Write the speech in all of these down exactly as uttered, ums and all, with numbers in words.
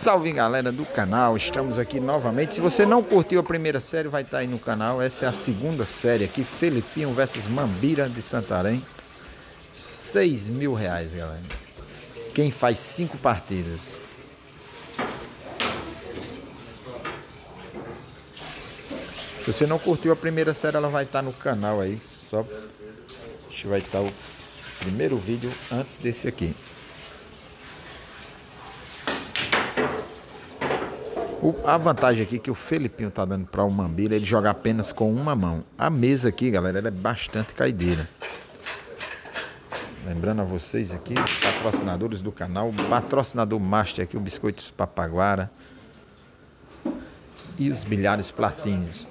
Salve galera do canal, estamos aqui novamente. Se você não curtiu a primeira série, vai estar aí no canal. Essa é a segunda série aqui, Felipinho versus Mambira de Santarém. Seis mil reais, galera. Quem faz cinco partidas. Se você não curtiu a primeira série, ela vai estar no canal aí. Só acho que vai estar o primeiro vídeo antes desse aqui. O, a vantagem aqui que o Felipinho tá dando para o Mambira é ele jogar apenas com uma mão. A mesa aqui, galera, ela é bastante caideira. Lembrando a vocês aqui, os patrocinadores do canal, o patrocinador master aqui, o Biscoitos Papaguara e os bilhares Platinhos.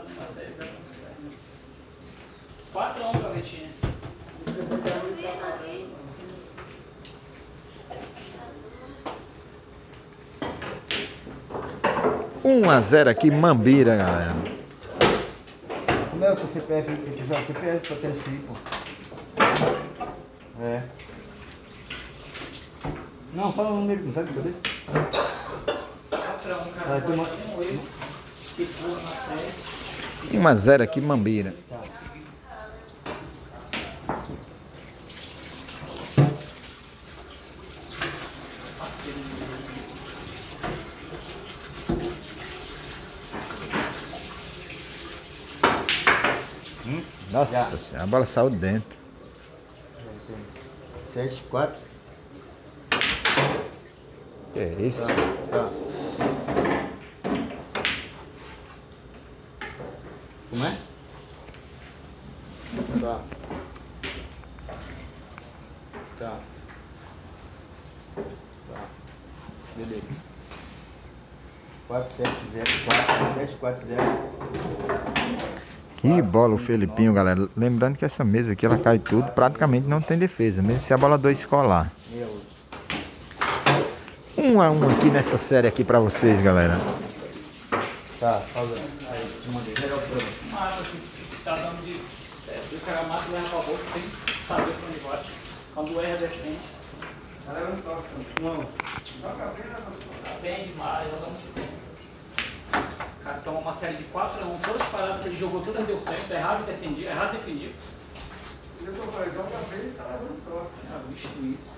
um a zero aqui, Mambira, galera. Como é o teu C P F? Precisar do C P F para ter esse pô. É. Não, fala o número, não sabe de cabeça? um a zero aqui, Mambira. Nossa senhora, a bola saiu de dentro. sete, quatro. Que é isso? Tá, tá. Como é? Tá. Tá. Tá. Beleza. quatro, sete, zero, quatro, sete, quatro, zero. Que bola o Felipinho, galera. Lembrando que essa mesa aqui, ela cai tudo, praticamente não tem defesa, mesmo se a bola dois colar. Um a um aqui nessa série aqui pra vocês, galera. Tá, pausa. Aí, mandei. Uma arma que tá dando de certo. O cara mata e leva pra boca sem saber pra onde vai. Quando erra, defende. Não. Tá bem demais, joga muito tempo. O cara toma uma série de quatro a um, todas as paradas que ele jogou, todas deu certo, errado e defendia, errado e defendia. Eu tô falando, joga bem e tá dando sorte. Já visto isso.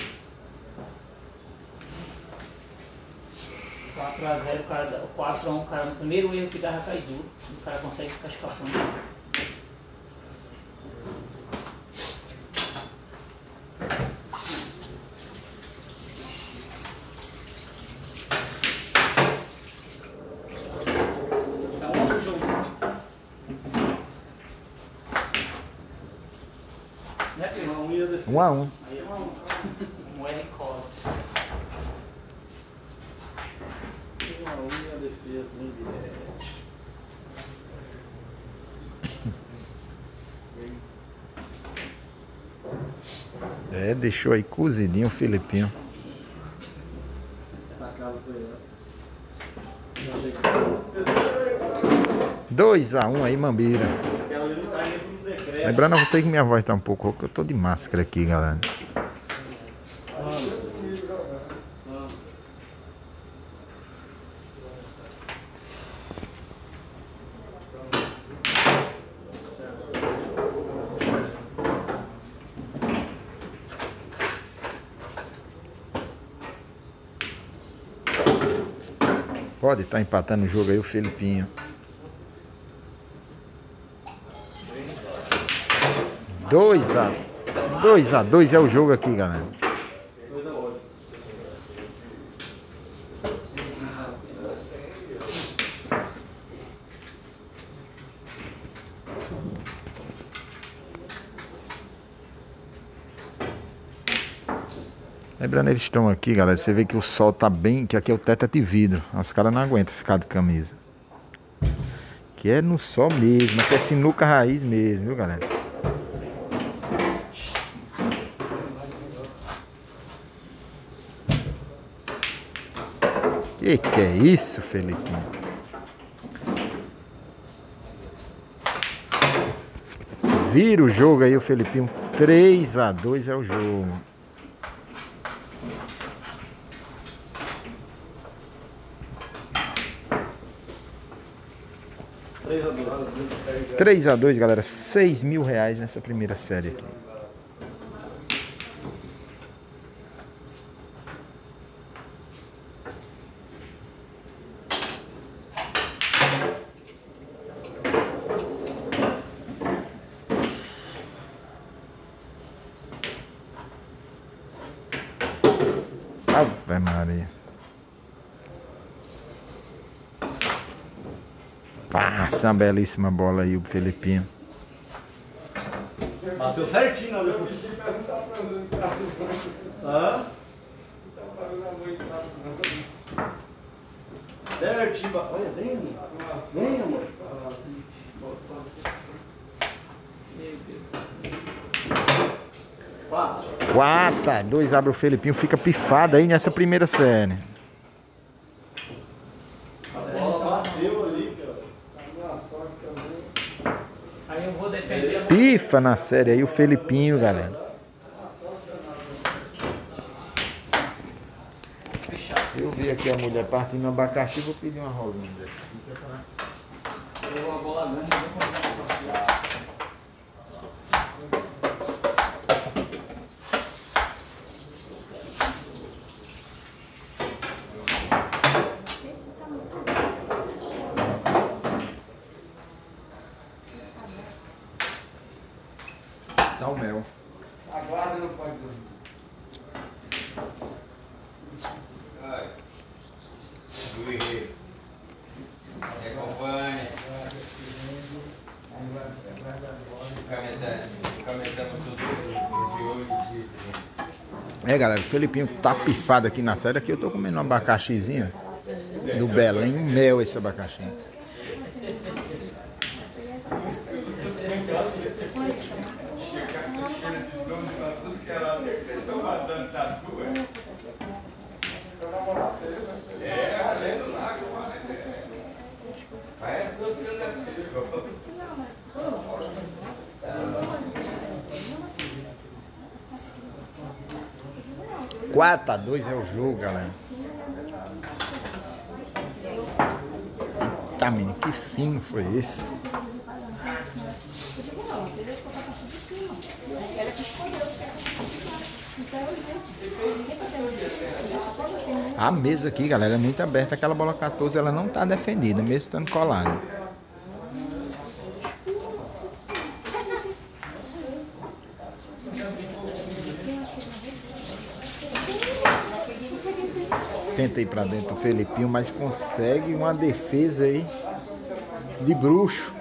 quatro a zero, o cara, quatro a um, o cara no primeiro erro que dava cai duro, o cara consegue ficar escapando. Um a um. Um R corte. Uma unha, defesa indireta. É, deixou aí cozidinho o Felipinho. dois a um aí, Mambira. Lembrando a vocês que minha voz tá um pouco rouca, eu tô de máscara aqui, galera. Pode estar empatando o jogo aí o Felipinho. dois a dois a dois é o jogo aqui, galera. Lembrando, eles estão aqui, galera. Você vê que o sol tá bem, que aqui é o teto é de vidro. Os caras não aguentam ficar de camisa. Que é no sol mesmo, que é sinuca raiz mesmo, viu, galera? Que que é isso, Felipinho? Vira o jogo aí, o Felipinho. três a dois é o jogo. três a dois, galera. seis mil reais nessa primeira série aqui. Ave Maria. Passa uma belíssima bola aí o Felipinho. Bateu certinho na hora. Hã? Certinho. Olha, vem, amor. Vem, amor. Quatro. quatro a dois, abre o Felipinho, fica pifado aí nessa primeira série. A bola bateu ali, cara. Sorte também. Aí eu vou defender. Pifa na série aí o Felipinho, galera. Eu vi aqui a mulher partindo um abacaxi, vou pedir uma rolinha dessa. Pegou a bola grande, não consegue conciliar. Dá o mel. Aguarda, não pode dormir. Acompanhe. Comentamos tudo de hoje. É, galera, o Felipinho tá pifado aqui na série. Aqui eu tô comendo um abacaxizinho do Belém, um mel esse abacaxi. quatro a dois é o jogo, galera. Tá, menino, que fino foi esse? A mesa aqui, galera, é muito aberta. Aquela bola quatorze, ela não tá defendida, mesmo estando colado. Tenta ir pra dentro do Felipinho, mas consegue uma defesa aí de bruxo.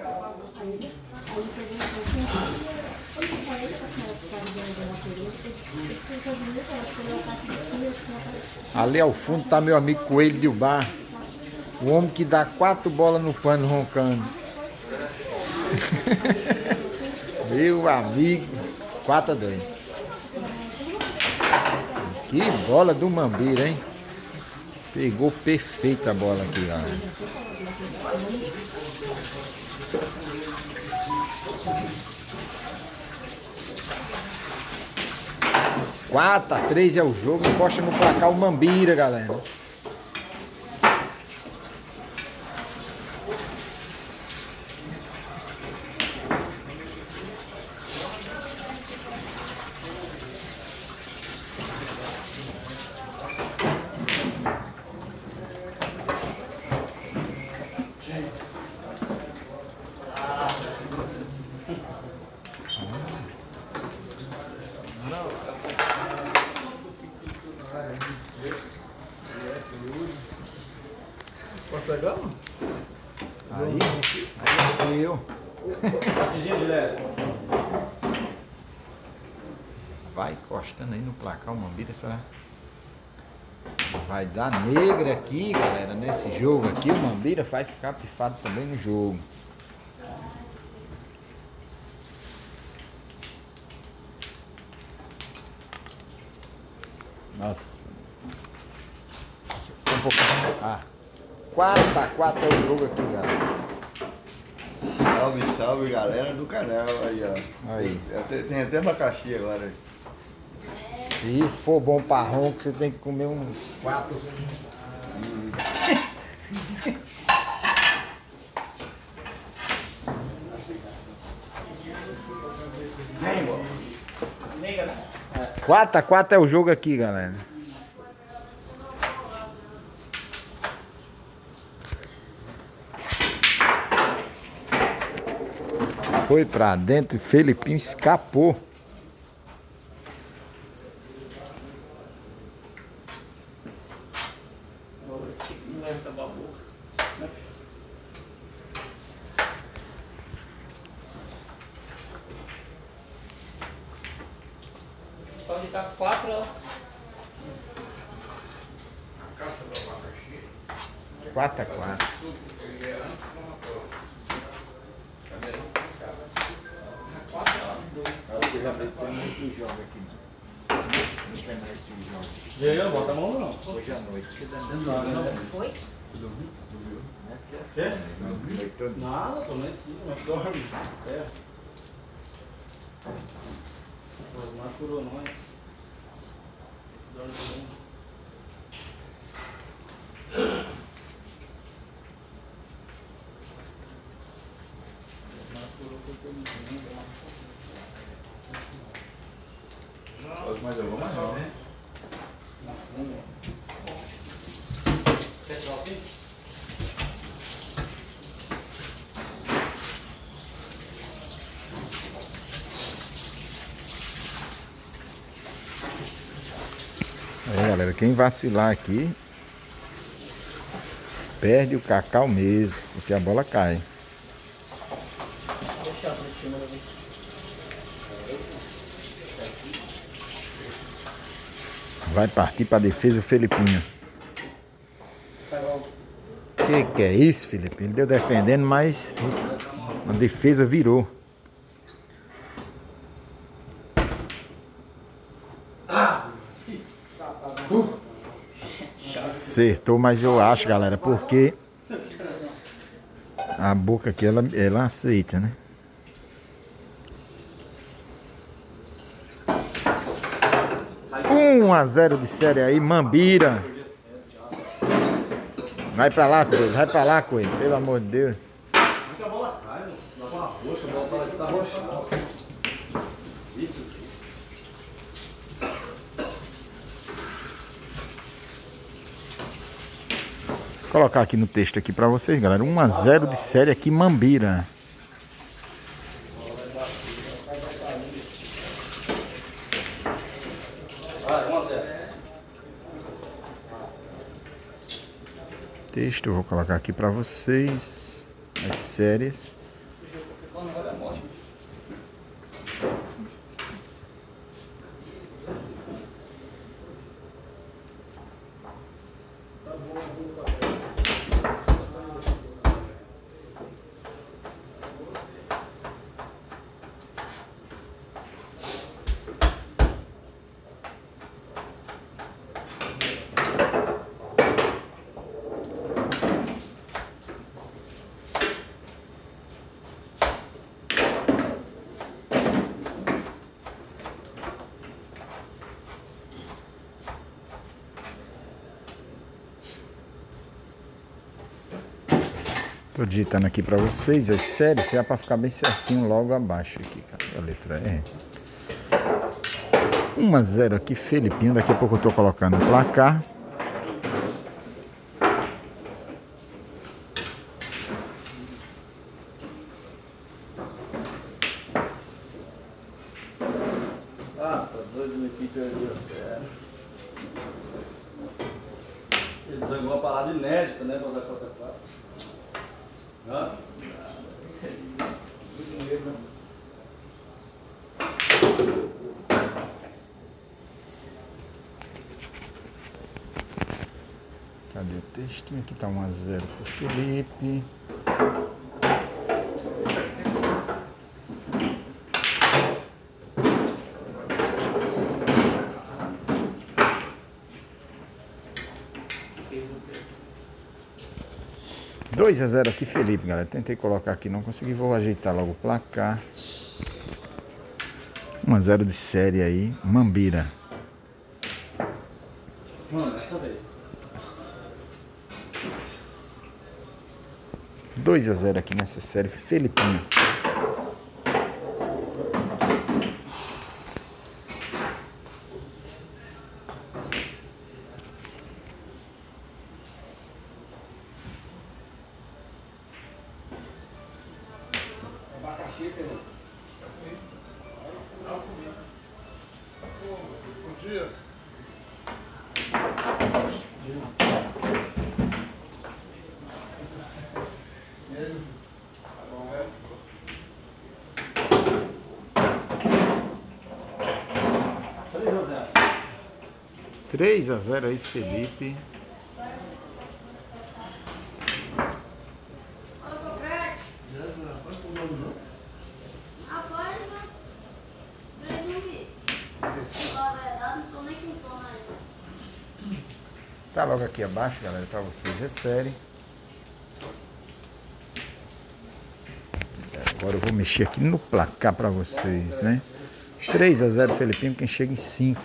Ali ao fundo tá meu amigo Coelho de Ubar, o homem que dá quatro bolas no pano roncando. Meu amigo, quatro a dois. Que bola do Mambira, hein? Pegou perfeita a bola aqui, galera. quatro a três é o jogo, encosta no placar o Mambira, galera. Posso pegar? Aí, aí é seu. Batidinha de leve. Vai encostando aí no placar o Mambira, será? Vai dar negra aqui, galera, nesse jogo aqui. O Mambira vai ficar pifado também no jogo. Nossa. Só um pouquinho. Ah. quatro a quatro é o jogo aqui, galera. Salve, salve, galera do canal. Aí, ó. Aí. Tem, tem até abacaxi agora. Se isso for bom pra ronco, você tem que comer uns quatro ou cinco. quatro a quatro é o jogo aqui, galera. Foi pra dentro e Felipinho escapou. Não vai tapar a boca. Só de estar quatro, ó. quatro a quatro. Esse jogo aqui. Não tem mais esse jogo. E aí, eu boto a mão ou não? Hoje à noite. Foi? Quê? Nada, tô lá em cima, mas dorme. É. Pô, não apurou não, hein? Dorme também. Não apurou porque eu não lembro. Mas eu vou mais não, né? Quer tirar o fim? Aí, galera, quem vacilar aqui perde o cacau mesmo, porque a bola cai. Deixa eu abrir o time. Vai partir para defesa o Felipinho. Que que é isso, Felipe? Ele deu defendendo, mas a defesa virou. Acertou, mas eu acho, galera, porque a boca aqui ela, ela aceita, né? um a zero de série aí, Mambira. Vai pra lá, Coelho, vai pra lá, Coelho, pelo amor de Deus. Muita bola cai, mano. Dá uma roxa, a bola para aqui, tá roxa. Isso. Vou colocar aqui no texto aqui pra vocês, galera. um a zero de série aqui, Mambira. Vai, um a zero. Texto, eu vou colocar aqui pra vocês as séries. Quando vai dar morte. Tô digitando aqui pra vocês as séries, já pra ficar bem certinho logo abaixo aqui, cadê a letra E? um a zero aqui, Felipinho. Daqui a pouco eu tô colocando o placar. Ah, tá doido, minha equipe ali, sério. Ele jogou uma parada inédita, né, pra dar quatro a quatro. Hã? Cadê o textinho? Aqui tá um a zero pro Felipe. dois a zero aqui, Felipe, galera. Tentei colocar aqui, não consegui. Vou ajeitar logo o placar. um a zero de série aí, Mambira. Mano, essa vez. dois a zero aqui nessa série, Felipinho. três a zero aí, Felipe. Tá logo aqui abaixo, galera, para vocês reserem. Agora eu vou mexer aqui no placar para vocês, né? três a zero Felipinho, quem chega em cinco.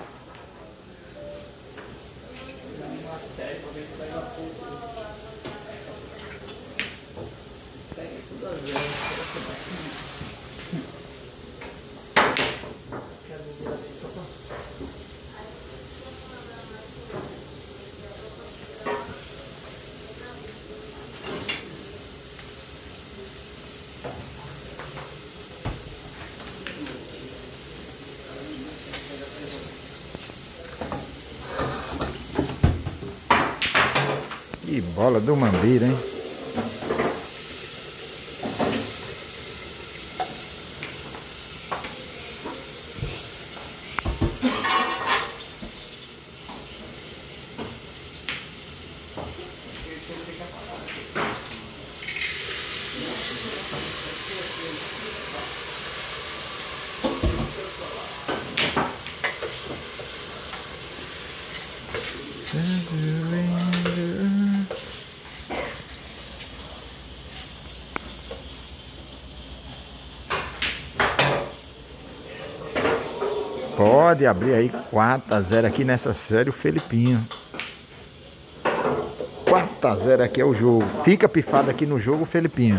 Que bola do Mambira, hein? Pode abrir aí quatro a zero aqui nessa série o Felipinho. quatro a zero aqui é o jogo. Fica pifado aqui no jogo o Felipinho.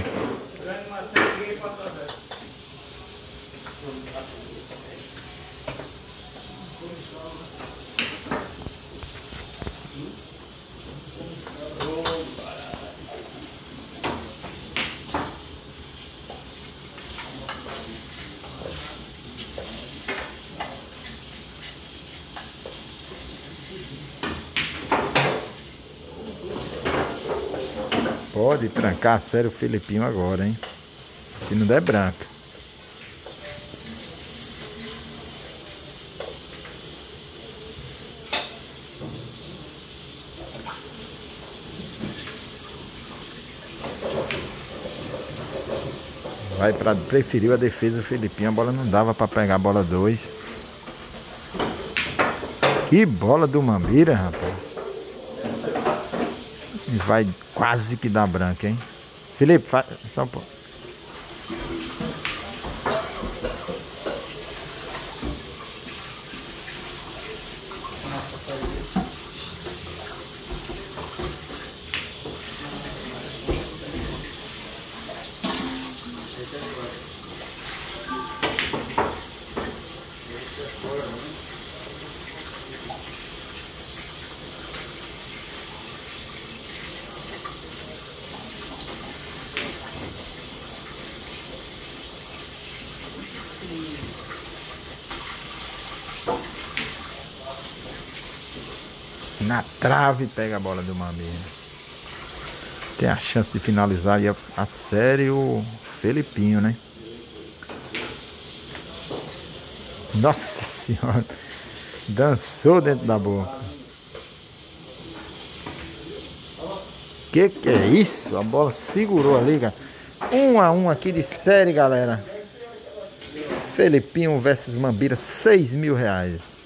Pode trancar a sério o Felipinho agora, hein? Se não der branca. Vai para preferiu a defesa do Felipinho. A bola não dava para pegar a bola dois. Que bola do Mambira, rapaz. Vai quase que dar branca, hein? Felipe, faz só um pouco. Na trave pega a bola do Mambira. Tem a chance de finalizar aí a, a série o Felipinho, né? Nossa senhora. Dançou dentro da boca. Que que é isso? A bola segurou ali, cara. Um a um aqui de série, galera. Felipinho versus Mambira, seis mil reais.